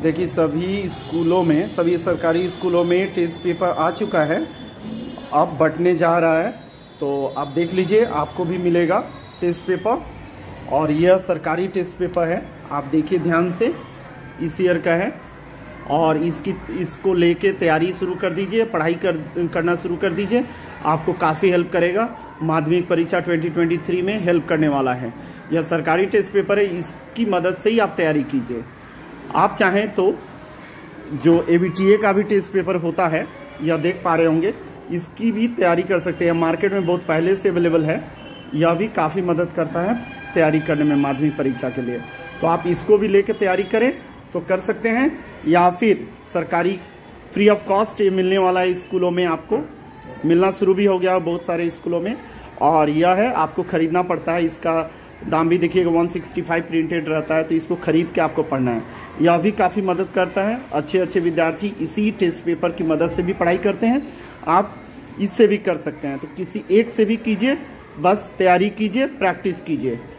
देखिए सभी स्कूलों में, सभी सरकारी स्कूलों में टेस्ट पेपर आ चुका है, अब बंटने जा रहा है। तो आप देख लीजिए, आपको भी मिलेगा टेस्ट पेपर। और यह सरकारी टेस्ट पेपर है, आप देखिए ध्यान से, इस ईयर का है। और इसको लेके तैयारी शुरू कर दीजिए, पढ़ाई करना शुरू कर दीजिए। आपको काफ़ी हेल्प करेगा, माध्यमिक परीक्षा 2023 में हेल्प करने वाला है। यह सरकारी टेस्ट पेपर है, इसकी मदद से ही आप तैयारी कीजिए। आप चाहें तो जो ABTA का भी टेस्ट पेपर होता है, यह देख पा रहे होंगे, इसकी भी तैयारी कर सकते हैं। मार्केट में बहुत पहले से अवेलेबल है, यह भी काफ़ी मदद करता है तैयारी करने में माध्यमिक परीक्षा के लिए। तो आप इसको भी लेकर तैयारी करें तो कर सकते हैं, या फिर सरकारी फ्री ऑफ कॉस्ट ये मिलने वाला है। स्कूलों में आपको मिलना शुरू भी हो गया बहुत सारे स्कूलों में। और यह है, आपको ख़रीदना पड़ता है, इसका दाम भी देखिएगा 165 प्रिंटेड रहता है, तो इसको ख़रीद के आपको पढ़ना है। यह भी काफ़ी मदद करता है। अच्छे अच्छे विद्यार्थी इसी टेस्ट पेपर की मदद से भी पढ़ाई करते हैं, आप इससे भी कर सकते हैं। तो किसी एक से भी कीजिए, बस तैयारी कीजिए, प्रैक्टिस कीजिए।